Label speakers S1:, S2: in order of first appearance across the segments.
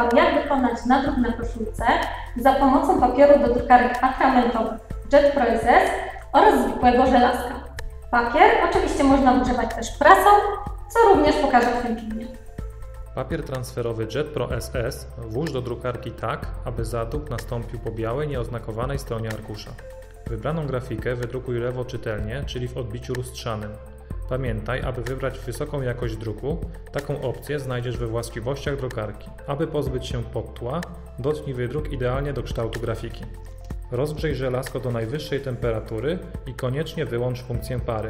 S1: Wam, jak wykonać nadruk na koszulce za pomocą papieru do drukarek atramentowych Jet Pro SS oraz zwykłego żelazka. Papier oczywiście można używać też prasą, co również pokażę w tym filmie.
S2: Papier transferowy Jet Pro SS włóż do drukarki tak, aby zadruk nastąpił po białej, nieoznakowanej stronie arkusza. Wybraną grafikę wydrukuj lewo czytelnie, czyli w odbiciu lustrzanym. Pamiętaj, aby wybrać wysoką jakość druku, taką opcję znajdziesz we właściwościach drukarki. Aby pozbyć się podtła, dotknij wydruk idealnie do kształtu grafiki. Rozgrzej żelazko do najwyższej temperatury i koniecznie wyłącz funkcję pary.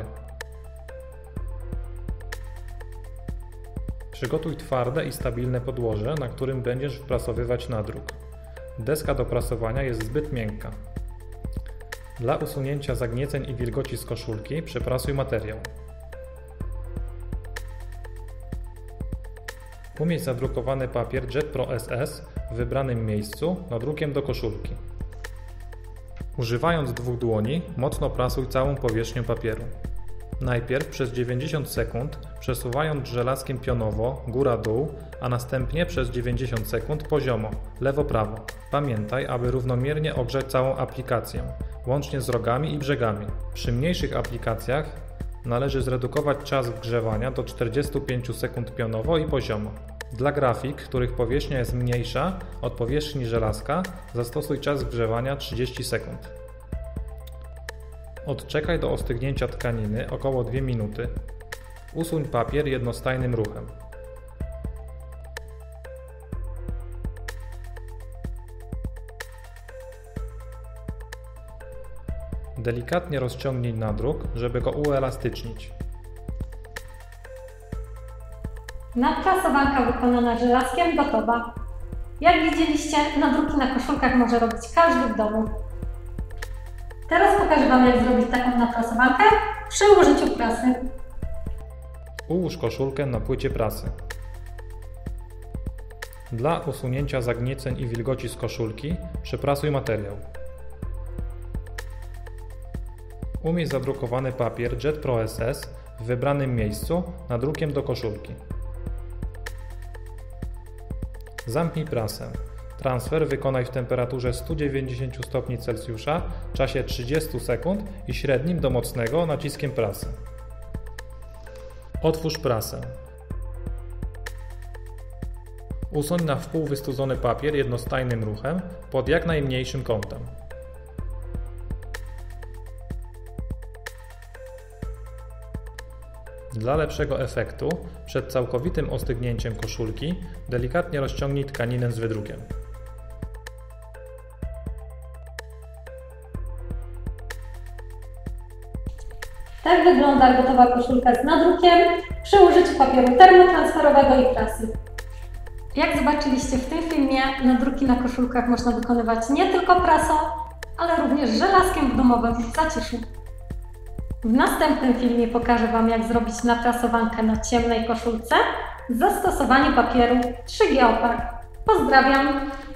S2: Przygotuj twarde i stabilne podłoże, na którym będziesz wprasowywać nadruk. Deska do prasowania jest zbyt miękka. Dla usunięcia zagnieceń i wilgoci z koszulki przeprasuj materiał. Umieść zadrukowany papier Jet Pro SS w wybranym miejscu nadrukiem do koszulki. Używając dwóch dłoni, mocno prasuj całą powierzchnię papieru. Najpierw przez 90 sekund przesuwając żelazkiem pionowo góra-dół, a następnie przez 90 sekund poziomo lewo-prawo. Pamiętaj, aby równomiernie ogrzać całą aplikację, łącznie z rogami i brzegami. Przy mniejszych aplikacjach należy zredukować czas wgrzewania do 45 sekund pionowo i poziomo. Dla grafik, których powierzchnia jest mniejsza od powierzchni żelazka, zastosuj czas wgrzewania 30 sekund. Odczekaj do ostygnięcia tkaniny około 2 minuty. Usuń papier jednostajnym ruchem. Delikatnie rozciągnij nadruk, żeby go uelastycznić.
S1: Nadprasowanka wykonana żelazkiem gotowa. Jak widzieliście, nadruki na koszulkach może robić każdy w domu. Teraz pokażę Wam, jak zrobić taką naprasowankę przy użyciu prasy.
S2: Ułóż koszulkę na płycie prasy. Dla usunięcia zagnieceń i wilgoci z koszulki przeprasuj materiał. Umieść zadrukowany papier Jet Pro SS w wybranym miejscu nadrukiem do koszulki. Zamknij prasę. Transfer wykonaj w temperaturze 190 stopni Celsjusza, czasie 30 sekund i średnim do mocnego naciskiem prasy. Otwórz prasę. Usuń na wpół wystudzony papier jednostajnym ruchem pod jak najmniejszym kątem. Dla lepszego efektu, przed całkowitym ostygnięciem koszulki, delikatnie rozciągnij tkaninę z wydrukiem.
S1: Tak wygląda gotowa koszulka z nadrukiem przy użyciu papieru termotransferowego i prasy. Jak zobaczyliście w tym filmie, nadruki na koszulkach można wykonywać nie tylko prasą, ale również żelazkiem w domowym zaciszu. W następnym filmie pokażę Wam, jak zrobić naprasowankę na ciemnej koszulce z zastosowaniem papieru 3G Opak. Pozdrawiam!